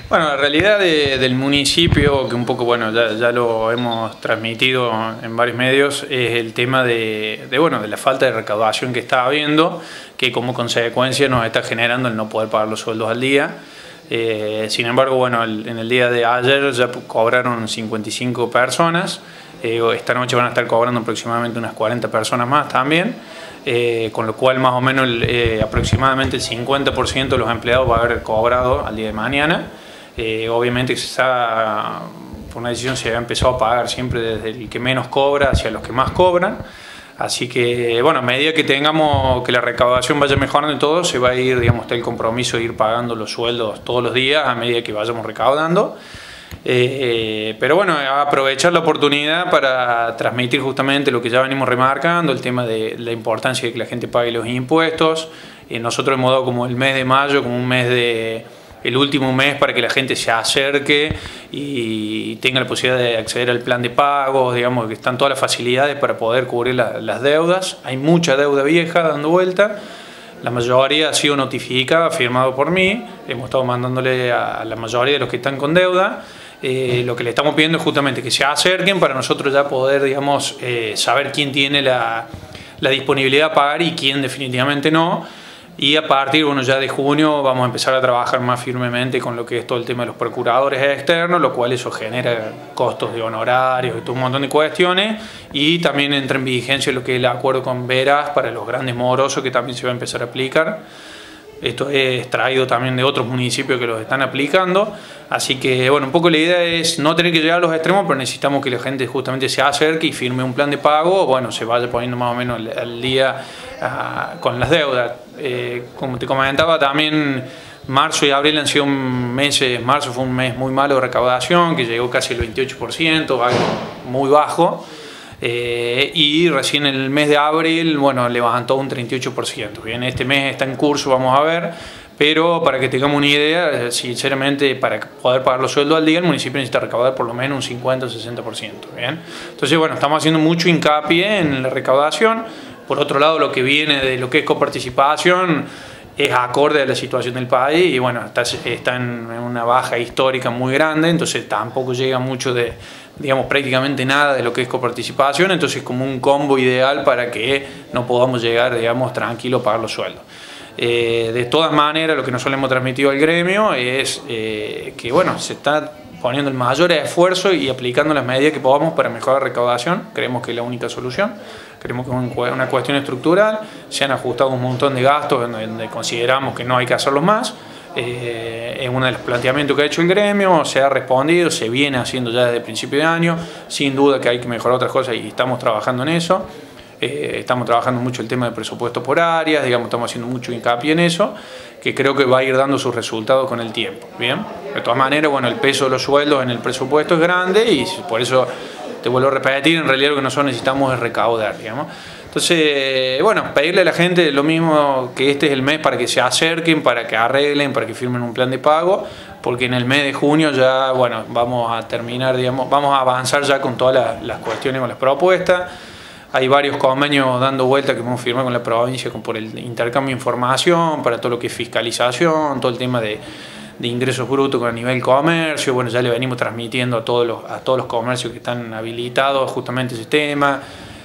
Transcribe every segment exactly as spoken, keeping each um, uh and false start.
Bueno, la realidad de, del municipio, que un poco, bueno, ya, ya lo hemos transmitido en varios medios, es el tema de, de, bueno, de la falta de recaudación que está habiendo, que como consecuencia nos está generando el no poder pagar los sueldos al día. Eh, sin embargo, bueno, el, en el día de ayer ya cobraron cincuenta y cinco personas, eh, esta noche van a estar cobrando aproximadamente unas cuarenta personas más también. Eh, con lo cual más o menos el, eh, aproximadamente el cincuenta por ciento de los empleados va a haber cobrado al día de mañana. Eh, obviamente se está, por una decisión se ha empezado a pagar siempre desde el que menos cobra hacia los que más cobran. Así que, bueno, a medida que tengamos que la recaudación vaya mejorando y todo, se va a ir, digamos, está el compromiso de ir pagando los sueldos todos los días a medida que vayamos recaudando. Eh, pero bueno, aprovechar la oportunidad para transmitir justamente lo que ya venimos remarcando, el tema de la importancia de que la gente pague los impuestos. Eh, nosotros hemos dado como el mes de mayo, como un mes de... el último mes para que la gente se acerque y tenga la posibilidad de acceder al plan de pagos, digamos que están todas las facilidades para poder cubrir la, las deudas. Hay mucha deuda vieja dando vuelta, la mayoría ha sido notificada, firmado por mí, hemos estado mandándole a la mayoría de los que están con deuda. Eh, lo que le estamos pidiendo es justamente que se acerquen para nosotros ya poder, digamos, eh, saber quién tiene la, la disponibilidad a pagar y quién definitivamente no. Y a partir, bueno, ya de junio vamos a empezar a trabajar más firmemente con lo que es todo el tema de los procuradores externos, lo cual eso genera costos de honorarios y todo un montón de cuestiones. Y también entra en vigencia lo que es el acuerdo con Veras para los grandes morosos, que también se va a empezar a aplicar. Esto es traído también de otros municipios que los están aplicando. Así que, bueno, un poco la idea es no tener que llegar a los extremos, pero necesitamos que la gente justamente se acerque y firme un plan de pago, bueno, se vaya poniendo más o menos al, al día uh, con las deudas. Eh, como te comentaba, también marzo y abril han sido meses, marzo fue un mes muy malo de recaudación, que llegó casi el veintiocho por ciento, algo muy bajo. Eh, y recién en el mes de abril, bueno, levantó un treinta y ocho por ciento. Bien, este mes está en curso, vamos a ver, pero para que tengamos una idea, sinceramente, para poder pagar los sueldos al día, el municipio necesita recaudar por lo menos un cincuenta o sesenta por ciento. Bien, entonces, bueno, estamos haciendo mucho hincapié en la recaudación. Por otro lado, lo que viene de lo que es coparticipación es acorde a la situación del país y, bueno, está, está en una baja histórica muy grande, entonces tampoco llega mucho de, digamos, prácticamente nada de lo que es coparticipación, entonces es como un combo ideal para que no podamos llegar, digamos, tranquilo a pagar los sueldos. Eh, de todas maneras, lo que nosotros hemos transmitido al gremio es eh, que, bueno, se está poniendo el mayor esfuerzo y aplicando las medidas que podamos para mejorar la recaudación. Creemos que es la única solución, creemos que es una cuestión estructural. Se han ajustado un montón de gastos donde, donde consideramos que no hay que hacerlos más. Eh, es uno de los planteamientos que ha hecho el gremio, se ha respondido, se viene haciendo ya desde el principio de año. Sin duda que hay que mejorar otras cosas y estamos trabajando en eso. Eh, estamos trabajando mucho el tema de presupuesto por áreas, digamos, estamos haciendo mucho hincapié en eso, que creo que va a ir dando sus resultados con el tiempo. Bien, de todas maneras, bueno, el peso de los sueldos en el presupuesto es grande y por eso, te vuelvo a repetir, en realidad lo que nosotros necesitamos es recaudar, digamos. Entonces, bueno, pedirle a la gente lo mismo, que este es el mes para que se acerquen, para que arreglen, para que firmen un plan de pago, porque en el mes de junio ya, bueno, vamos a terminar, digamos, vamos a avanzar ya con todas las, las cuestiones, con las propuestas. Hay varios convenios dando vuelta que hemos firmado con la provincia por el intercambio de información, para todo lo que es fiscalización, todo el tema de, de ingresos brutos con el nivel comercio. Bueno, ya le venimos transmitiendo a todos los, a todos los comercios que están habilitados justamente ese tema.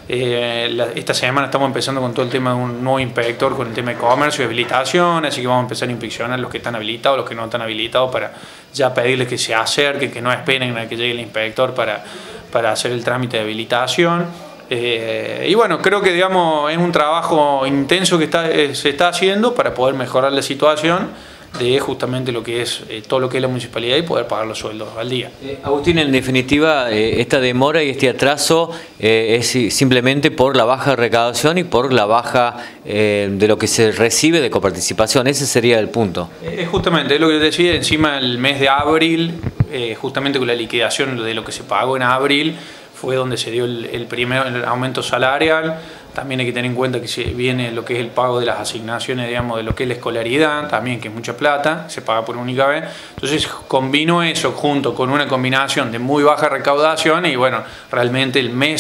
Eh, la, esta semana estamos empezando con todo el tema de un nuevo inspector con el tema de comercio y habilitación, así que vamos a empezar a inspeccionar los que están habilitados, los que no están habilitados, para ya pedirles que se acerquen, que no esperen a que llegue el inspector para, para hacer el trámite de habilitación. Eh, y bueno, creo que, digamos, es un trabajo intenso que está, eh, se está haciendo para poder mejorar la situación de justamente lo que es eh, todo lo que es la municipalidad y poder pagar los sueldos al día. Eh, Agustín, en definitiva, eh, esta demora y este atraso eh, es simplemente por la baja recaudación y por la baja eh, de lo que se recibe de coparticipación. Ese sería el punto. Es eh, justamente es lo que yo decía, encima el mes de abril, eh, justamente con la liquidación de lo que se pagó en abril, fue donde se dio el, el primer el aumento salarial. También hay que tener en cuenta que se viene lo que es el pago de las asignaciones, digamos, de lo que es la escolaridad, también, que es mucha plata, se paga por única vez. Entonces combino eso junto con una combinación de muy baja recaudación y, bueno, realmente el mes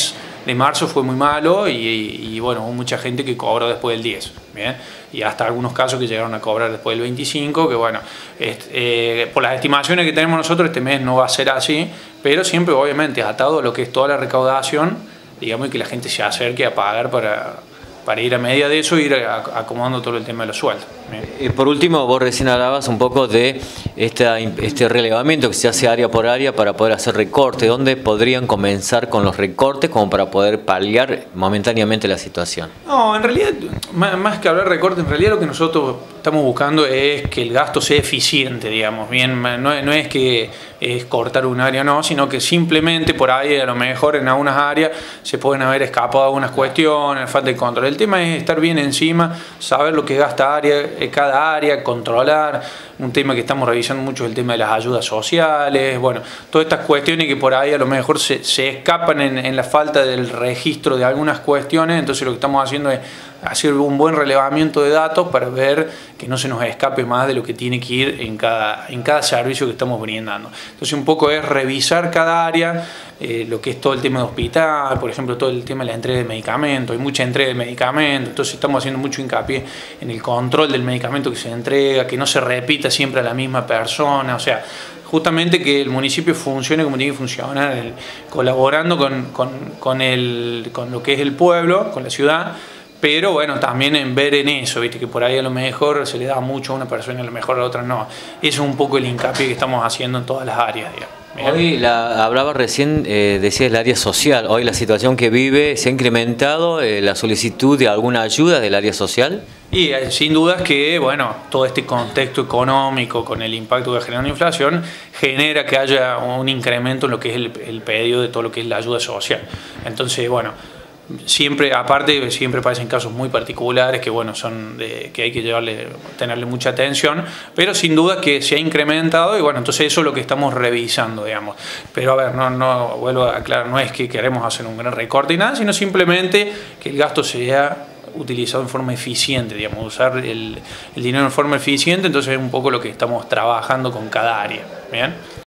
de marzo fue muy malo y, y, y bueno, hubo mucha gente que cobró después del diez, ¿bien? Y hasta algunos casos que llegaron a cobrar después del veinticinco, que bueno, este, eh, por las estimaciones que tenemos nosotros este mes no va a ser así, pero siempre obviamente atado a lo que es toda la recaudación, digamos, y que la gente se acerque a pagar para... para ir a medida de eso, ir acomodando todo el tema de los sueldos. Y por último, vos recién hablabas un poco de esta, este relevamiento que se hace área por área para poder hacer recortes. ¿Dónde podrían comenzar con los recortes como para poder paliar momentáneamente la situación? No, en realidad, más que hablar de recortes, en realidad lo que nosotros estamos buscando es que el gasto sea eficiente, digamos. Bien, no, no es que es cortar un área, no, sino que simplemente por ahí a lo mejor en algunas áreas se pueden haber escapado algunas cuestiones, falta de control. El tema es estar bien encima, saber lo que gasta área, cada área, controlar. Un tema que estamos revisando mucho es el tema de las ayudas sociales, bueno, todas estas cuestiones que por ahí a lo mejor se, se escapan en, en la falta del registro de algunas cuestiones. Entonces lo que estamos haciendo es hacer un buen relevamiento de datos para ver que no se nos escape más de lo que tiene que ir en cada, en cada servicio que estamos brindando. Entonces un poco es revisar cada área, eh, lo que es todo el tema de hospital, por ejemplo, todo el tema de la entrega de medicamentos. Hay mucha entrega de medicamentos, entonces estamos haciendo mucho hincapié en el control del medicamento que se entrega, que no se repita siempre a la misma persona, o sea, justamente que el municipio funcione como tiene que funcionar, el, colaborando con, con, con, el, con lo que es el pueblo, con la ciudad, pero bueno, también en ver en eso, ¿viste? Que por ahí a lo mejor se le da mucho a una persona y a lo mejor a la otra no. Eso es un poco el hincapié que estamos haciendo en todas las áreas, digamos. Hoy la, hablaba recién, eh, decías el área social. Hoy la situación que vive, ¿se ha incrementado eh, la solicitud de alguna ayuda del área social? Y eh, sin dudas que, bueno, todo este contexto económico con el impacto que genera la inflación genera que haya un incremento en lo que es el, el pedido de todo lo que es la ayuda social. Entonces, bueno, siempre, aparte, siempre parecen casos muy particulares que, bueno, son de, que hay que llevarle, tenerle mucha atención, pero sin duda que se ha incrementado y, bueno, entonces eso es lo que estamos revisando, digamos. Pero, a ver, no, no vuelvo a aclarar, no es que queremos hacer un gran recorte y nada, sino simplemente que el gasto sea utilizado en forma eficiente, digamos, usar el, el dinero en forma eficiente. Entonces es un poco lo que estamos trabajando con cada área, ¿bien?